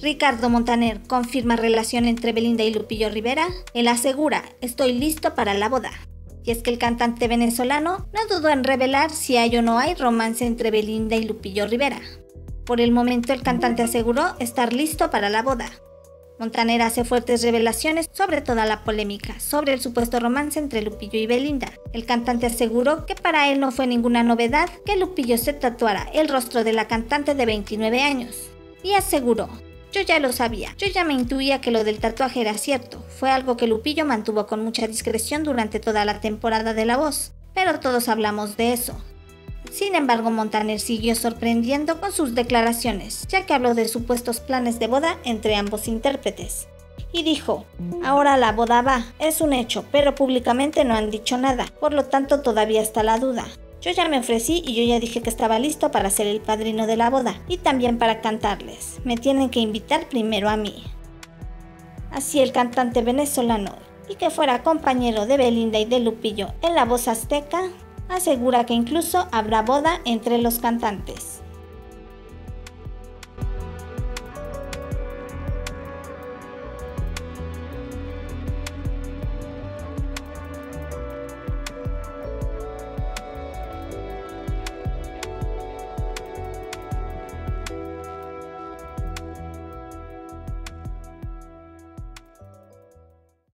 Ricardo Montaner confirma relación entre Belinda y Lupillo Rivera. Él asegura, estoy listo para la boda. Y es que el cantante venezolano no dudó en revelar si hay o no hay romance entre Belinda y Lupillo Rivera. Por el momento el cantante aseguró estar listo para la boda. Montaner hace fuertes revelaciones sobre toda la polémica sobre el supuesto romance entre Lupillo y Belinda. El cantante aseguró que para él no fue ninguna novedad que Lupillo se tatuara el rostro de la cantante de 29 años. Y aseguró, yo ya lo sabía, yo ya me intuía que lo del tatuaje era cierto, fue algo que Lupillo mantuvo con mucha discreción durante toda la temporada de La Voz, pero todos hablamos de eso. Sin embargo, Montaner siguió sorprendiendo con sus declaraciones, ya que habló de supuestos planes de boda entre ambos intérpretes. Y dijo, ahora la boda va, es un hecho, pero públicamente no han dicho nada, por lo tanto todavía está la duda. Yo ya me ofrecí y yo ya dije que estaba listo para ser el padrino de la boda y también para cantarles. Me tienen que invitar primero a mí. Así el cantante venezolano, y que fuera compañero de Belinda y de Lupillo en La Voz Azteca, asegura que incluso habrá boda entre los cantantes.